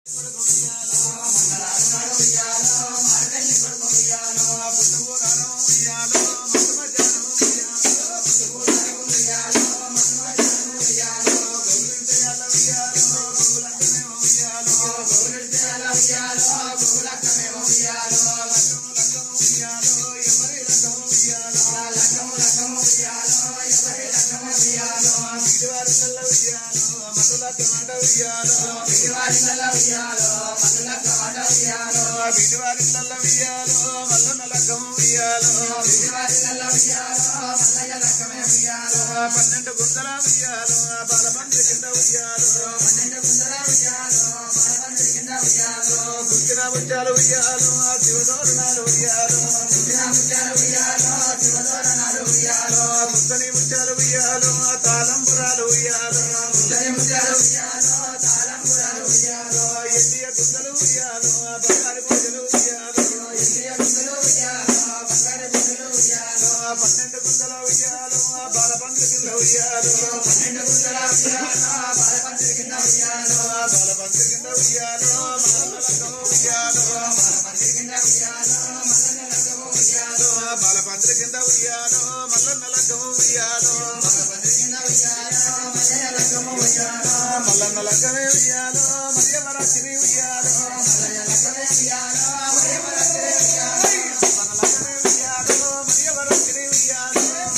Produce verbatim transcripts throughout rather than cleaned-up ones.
పన్నెండు గుంతల ఉయ్యాలో బాలపండ్రి కింద ఉయ్యాలో పన్నెండు గుంతల ఉయ్యాలో బాలపండ్రి కింద ఉయ్యాలో గుర్తిన ముత్యాలు ఉయ్యాలో శివదోరణాలు ఉయ్యాలో గుర్తిన ముత్యాలు ఉయ్యాలో శివదోరణాలు ఉయ్యాలో ముత్తని ముత్యాలు ఉయ్యాలో తాళంపురాలు ఉయ్యాలో ముత్తని ముత్యాలు ఉయ్యాలో తాళంపురాలు ఉయ్యాలో ఎన్నియ గుంతలు ఉయ్యాలో బంగారు పూజలు ఉయ్యాలో ఎన్నియ గుంతలు ఉయ్యాలో బంగారు పూజలు ఉయ్యాలో పన్నెండు గుంతల ఉయ్యాలో బాలపండ్రి కింద ఉయ్యాలో పన్నెండు గుంతల ఉయ్యాలో బాలపండ్రి కింద ఉయ్యాలో బాలపండ్రి కింద ఉయ్యాలో మల్లనలకము ఉయ్యాలో బాలపండ్రి కింద ఉయ్యాలో మల్లనలకము ఉయ్యాలో బాలపండ్రి కింద ఉయ్యాలో మల్లనలకము ఉయ్యాలో బాలపండ్రి కింద ఉయ్యాలో మల్లనలకము ఉయ్యాలో మల్లనలకమే ఉయ్యాలో మరియవరసిని ఉయ్యాలో మల్లనలకమే ఉయ్యాలో మరియవరసిని ఉయ్యాలో మల్లనలకమే ఉయ్యాలో మరియవరసిని ఉయ్యాలో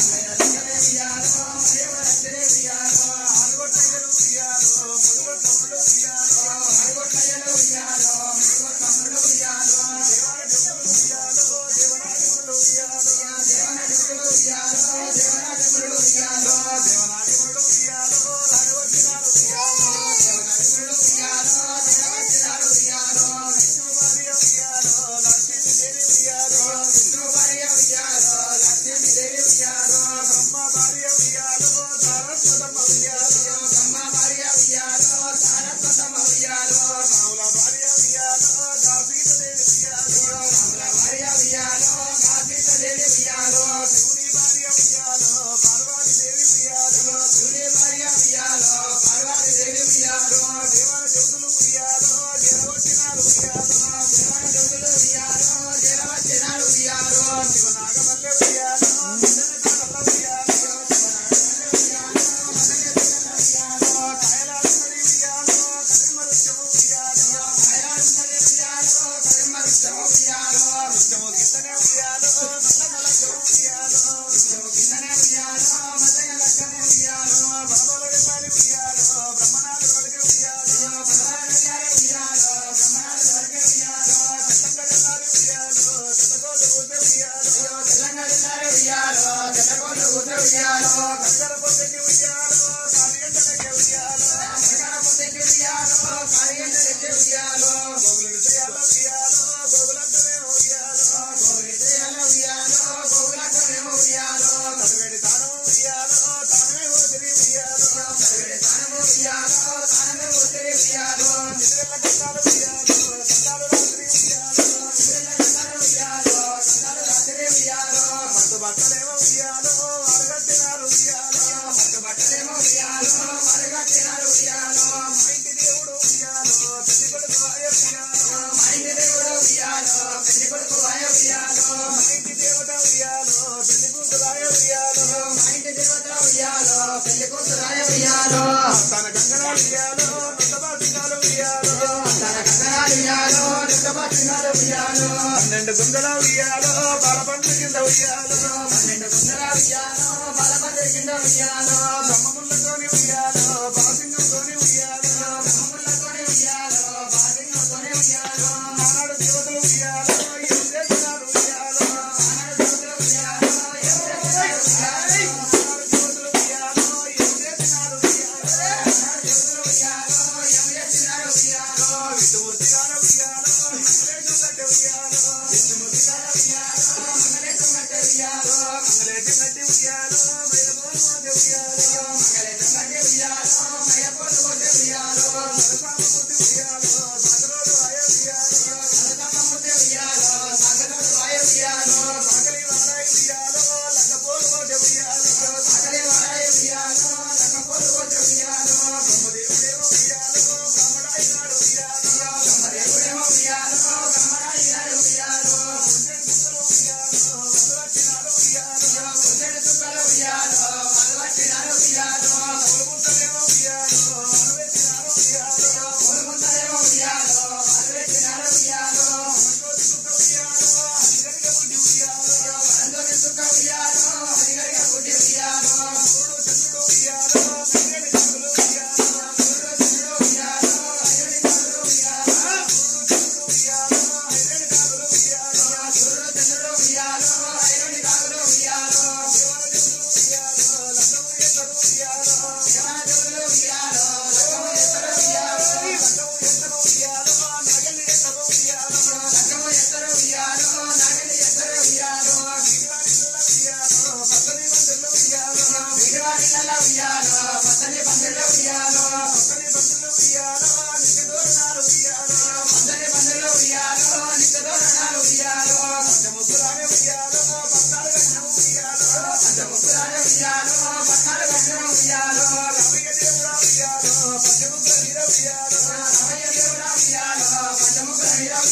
పన్నెండు గుంతల ఉయ్యాలో బాలపండ్రి కింద ఉయ్యాలో పన్నెండు గుంతల ఉయ్యాలో బాలపండ్రి కింద ఉయ్యాలో బ్రహ్మములతోని ఉయ్యాలో బాసింగంతోని ఉయ్యాలో బ్రహ్మములతోని ఉయ్యాలో బాసింగంతోని ఉయ్యాలో నానాడు దేవతలు ఉయ్యాలో ఏం చేస్తున్నారు ఉయ్యాలో నానాడు దేవతలు ఉయ్యాలో ఏం చేస్తున్నారు ఉయ్యాలో నానాడు దేవతలు ఉయ్యాలో ఏం చేస్తున్నారు ఉయ్యాలో నానాడు దేవతలు ఉయ్యాలో ఏం చేస్తున్నారు ఉయ్యాలో విష్ణుమూర్తి గారు ఉయ్యాలో మంగళేశం గట్ట ఉయ్యాలో విష్ణుమూర్తి గారు ఉయ్యాలో మంగళేశం గట్ట ఉయ్యాలో మంగళేశం గట్టి ఉయ్యాలో మైలపోలు పోతే ఉయ్యాలో మంగళేశం గట్టి ఉయ్యాలో మైలపోలు పోతే ఉయ్యాలో సరసామూర్తి ఉయ్యాలో సాగరోడు వాయ ఉయ్యాలో సరసామూర్తి ఉయ్యాలో సాగరోడు వాయ ఉయ్యాలో సాగలి వారాయి ఉయ్యాలో లక్కపోలు పోతే ఉయ్యాలో సాగలి వారాయి ఉయ్యాలో లక్కపోలు పోతే ఉయ్యాలో బ్రహ్మదేవుడేమో ఉయ్యాలో బ్రహ్మడాయి నాడు ఉయ్యాలో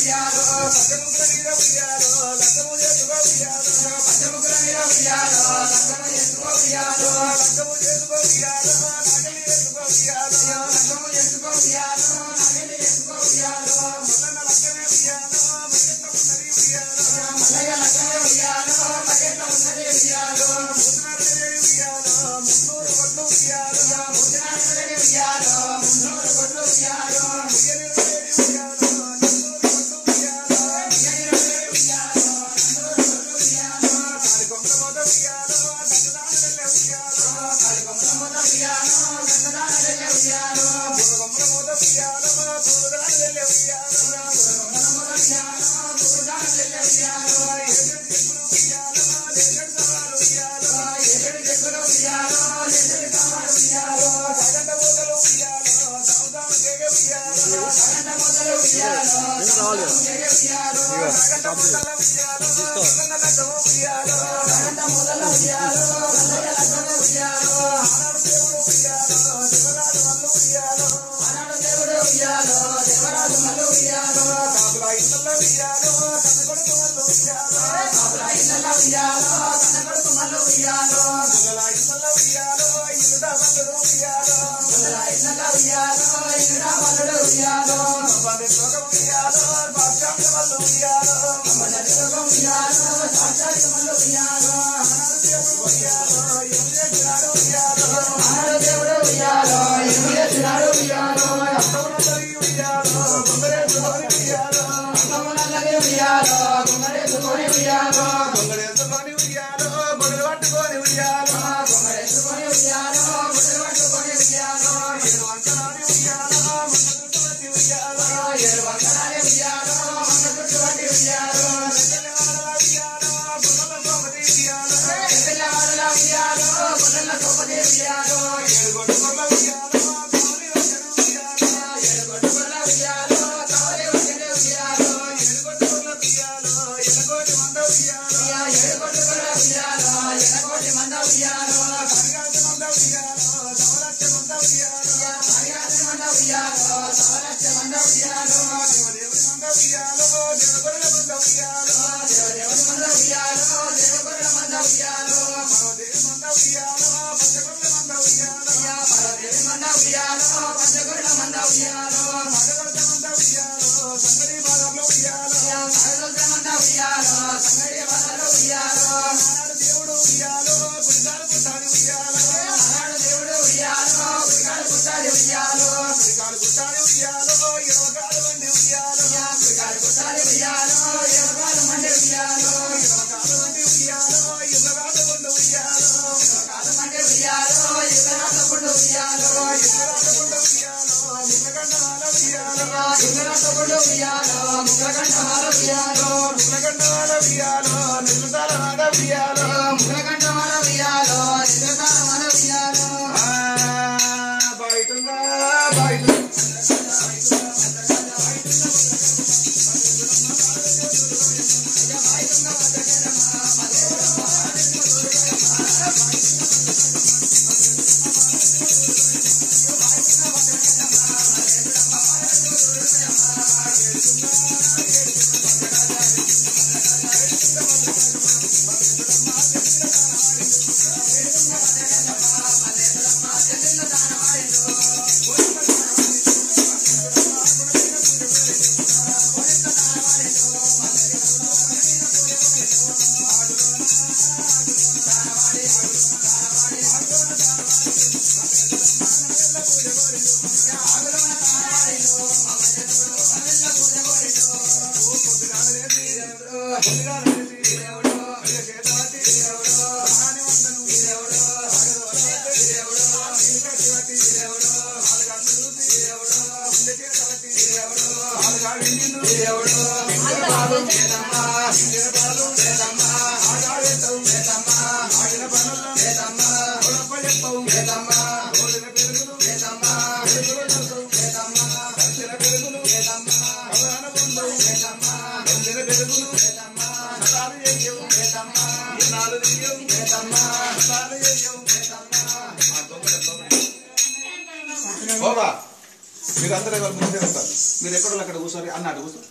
మీరందరూ ఎవరు ముందు మీరు ఎక్కడ అక్కడ కూర్చోండి అన్న అటు కూర్చో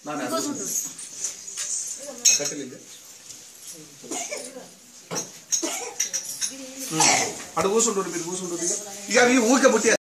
అటు కూర్చుంటారు మీరు కూర్చుంటారు ఇక అవి ఊరికే పుట్టి